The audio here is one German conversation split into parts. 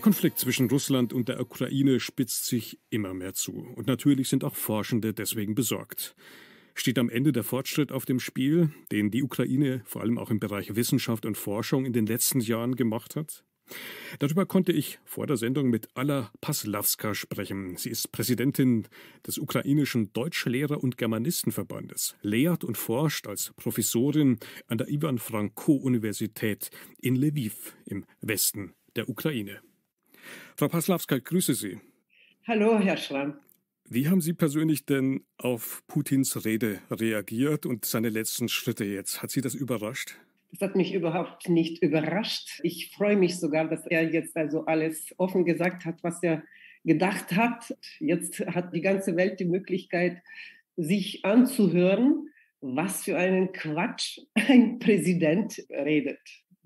Konflikt zwischen Russland und der Ukraine spitzt sich immer mehr zu. Und natürlich sind auch Forschende deswegen besorgt. Steht am Ende der Fortschritt auf dem Spiel, den die Ukraine vor allem auch im Bereich Wissenschaft und Forschung in den letzten Jahren gemacht hat? Darüber konnte ich vor der Sendung mit Alla Paslawska sprechen. Sie ist Präsidentin des ukrainischen Deutschlehrer- und Germanistenverbandes, lehrt und forscht als Professorin an der Iwan Franko-Universität in Lwiw im Westen der Ukraine. Frau Paslawska, ich grüße Sie. Hallo, Herr Schramm. Wie haben Sie persönlich denn auf Putins Rede reagiert und seine letzten Schritte jetzt? Hat Sie das überrascht? Das hat mich überhaupt nicht überrascht. Ich freue mich sogar, dass er jetzt also alles offen gesagt hat, was er gedacht hat. Jetzt hat die ganze Welt die Möglichkeit, sich anzuhören, was für einen Quatsch ein Präsident redet.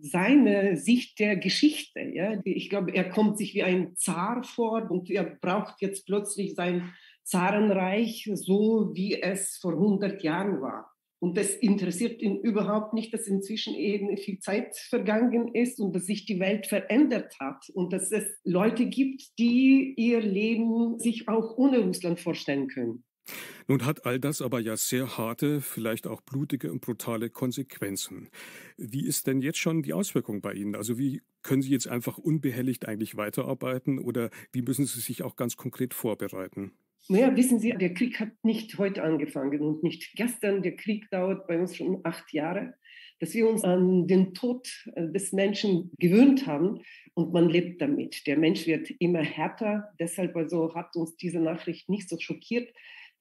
Seine Sicht der Geschichte, ja, ich glaube, er kommt sich wie ein Zar vor und er braucht jetzt plötzlich sein Zarenreich, so wie es vor 100 Jahren war. Und das interessiert ihn überhaupt nicht, dass inzwischen eben viel Zeit vergangen ist und dass sich die Welt verändert hat und dass es Leute gibt, die ihr Leben sich auch ohne Russland vorstellen können. Nun hat all das aber ja sehr harte, vielleicht auch blutige und brutale Konsequenzen. Wie ist denn jetzt schon die Auswirkung bei Ihnen? Also wie können Sie jetzt einfach unbehelligt eigentlich weiterarbeiten oder wie müssen Sie sich auch ganz konkret vorbereiten? Naja, wissen Sie, der Krieg hat nicht heute angefangen und nicht gestern. Der Krieg dauert bei uns schon 8 Jahre. Dass wir uns an den Tod des Menschen gewöhnt haben und man lebt damit. Der Mensch wird immer härter. Deshalb also hat uns diese Nachricht nicht so schockiert.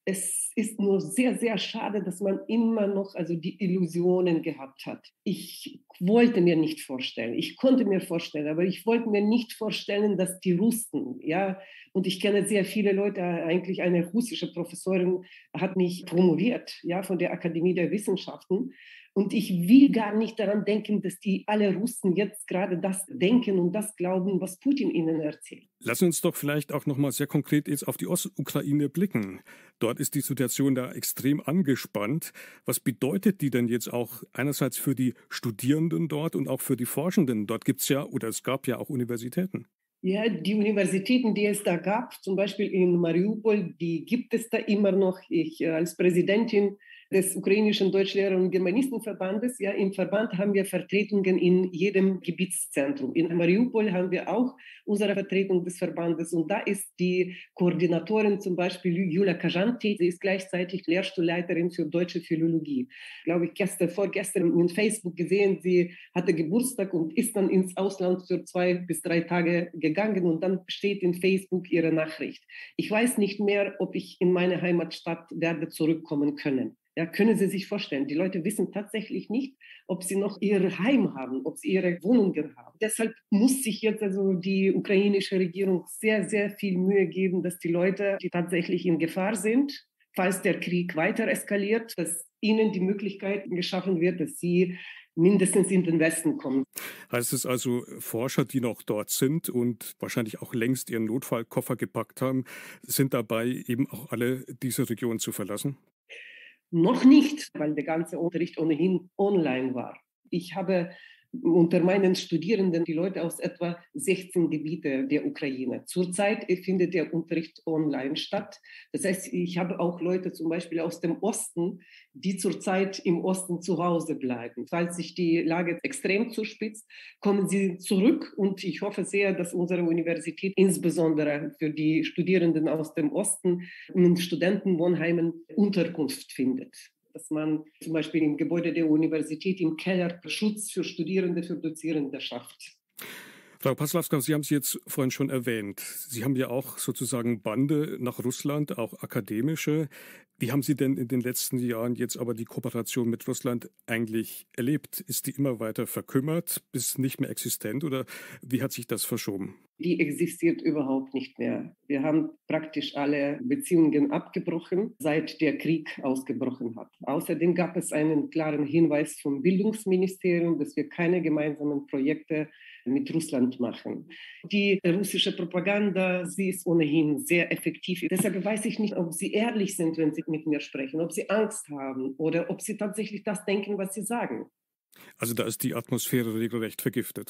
Es ist nur sehr, sehr schade, dass man immer noch also die Illusionen gehabt hat. Ich wollte mir nicht vorstellen, ich konnte mir vorstellen, aber ich wollte mir nicht vorstellen, dass die Russen, ja, und ich kenne sehr viele Leute, eigentlich eine russische Professorin hat mich promoviert, ja, von der Akademie der Wissenschaften. Und ich will gar nicht daran denken, dass die alle Russen jetzt gerade das denken und das glauben, was Putin ihnen erzählt. Lassen uns doch vielleicht auch noch mal sehr konkret jetzt auf die Ostukraine blicken. Dort ist die Situation da extrem angespannt. Was bedeutet die denn jetzt auch einerseits für die Studierenden dort und auch für die Forschenden? Dort gibt es ja oder es gab ja auch Universitäten. Ja, die Universitäten, die es da gab, zum Beispiel in Mariupol, die gibt es da immer noch. Ich als Präsidentin des ukrainischen Deutschlehrer- und Germanistenverbandes, ja, im Verband haben wir Vertretungen in jedem Gebietszentrum. In Mariupol haben wir auch unsere Vertretung des Verbandes und da ist die Koordinatorin zum Beispiel Julia Kajanti, sie ist gleichzeitig Lehrstuhlleiterin für deutsche Philologie. Glaube ich, vorgestern in Facebook gesehen, sie hatte Geburtstag und ist dann ins Ausland für 2 bis 3 Tage gegangen und dann steht in Facebook ihre Nachricht. Ich weiß nicht mehr, ob ich in meine Heimatstadt werde zurückkommen können. Ja, können Sie sich vorstellen, die Leute wissen tatsächlich nicht, ob sie noch ihr Heim haben, ob sie ihre Wohnungen haben. Deshalb muss sich jetzt also die ukrainische Regierung sehr, sehr viel Mühe geben, dass die Leute, die tatsächlich in Gefahr sind, falls der Krieg weiter eskaliert, dass ihnen die Möglichkeit geschaffen wird, dass sie mindestens in den Westen kommen. Heißt es also, Forscher, die noch dort sind und wahrscheinlich auch längst ihren Notfallkoffer gepackt haben, sind dabei, eben auch alle diese Region zu verlassen? Noch nicht, weil der ganze Unterricht ohnehin online war. Ich habe unter meinen Studierenden die Leute aus etwa 16 Gebiete der Ukraine. Zurzeit findet der Unterricht online statt. Das heißt, ich habe auch Leute zum Beispiel aus dem Osten, die zurzeit im Osten zu Hause bleiben. Falls sich die Lage extrem zuspitzt, kommen sie zurück und ich hoffe sehr, dass unsere Universität insbesondere für die Studierenden aus dem Osten in Studentenwohnheimen Unterkunft findet. Dass man zum Beispiel im Gebäude der Universität im Keller Schutz für Studierende, für Dozierende schafft. Frau Paslawska, Sie haben es jetzt vorhin schon erwähnt. Sie haben ja auch sozusagen Bande nach Russland, auch akademische. Wie haben Sie denn in den letzten Jahren jetzt aber die Kooperation mit Russland eigentlich erlebt? Ist die immer weiter verkümmert, bis nicht mehr existent oder wie hat sich das verschoben? Die existiert überhaupt nicht mehr. Wir haben praktisch alle Beziehungen abgebrochen, seit der Krieg ausgebrochen hat. Außerdem gab es einen klaren Hinweis vom Bildungsministerium, dass wir keine gemeinsamen Projekte mit Russland machen. Die russische Propaganda, sie ist ohnehin sehr effektiv. Deshalb weiß ich nicht, ob sie ehrlich sind, wenn sie mit mir sprechen, ob sie Angst haben oder ob sie tatsächlich das denken, was sie sagen. Also da ist die Atmosphäre regelrecht vergiftet.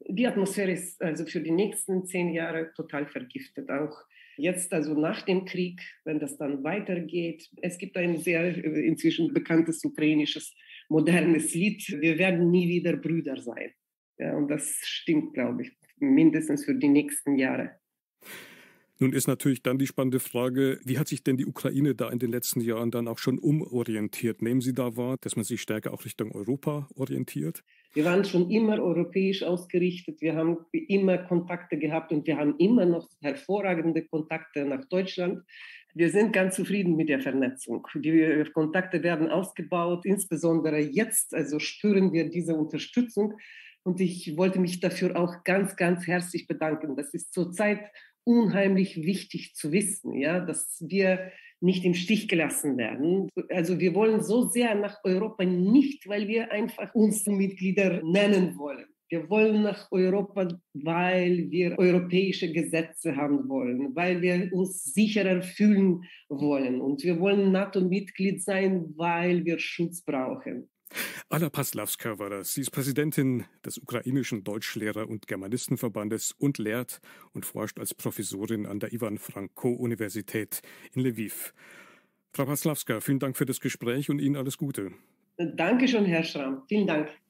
Die Atmosphäre ist also für die nächsten 10 Jahre total vergiftet. Auch jetzt, also nach dem Krieg, wenn das dann weitergeht. Es gibt ein sehr inzwischen bekanntes ukrainisches modernes Lied. Wir werden nie wieder Brüder sein. Ja, und das stimmt, glaube ich, mindestens für die nächsten Jahre. Nun ist natürlich dann die spannende Frage, wie hat sich denn die Ukraine da in den letzten Jahren dann auch schon umorientiert? Nehmen Sie da wahr, dass man sich stärker auch Richtung Europa orientiert? Wir waren schon immer europäisch ausgerichtet. Wir haben immer Kontakte gehabt und wir haben immer noch hervorragende Kontakte nach Deutschland. Wir sind ganz zufrieden mit der Vernetzung. Die Kontakte werden ausgebaut, insbesondere jetzt. Also spüren wir diese Unterstützung. Und ich wollte mich dafür auch ganz, ganz herzlich bedanken. Das ist zurzeit unheimlich wichtig zu wissen, ja, dass wir nicht im Stich gelassen werden. Also wir wollen so sehr nach Europa nicht, weil wir einfach uns Mitglieder nennen wollen. Wir wollen nach Europa, weil wir europäische Gesetze haben wollen, weil wir uns sicherer fühlen wollen. Und wir wollen NATO-Mitglied sein, weil wir Schutz brauchen. Anna Paslawska war das. Sie ist Präsidentin des ukrainischen Deutschlehrer- und Germanistenverbandes und lehrt und forscht als Professorin an der Iwan Franko-Universität in Lviv. Frau Paslawska, vielen Dank für das Gespräch und Ihnen alles Gute. Dankeschön, Herr Schramm. Vielen Dank.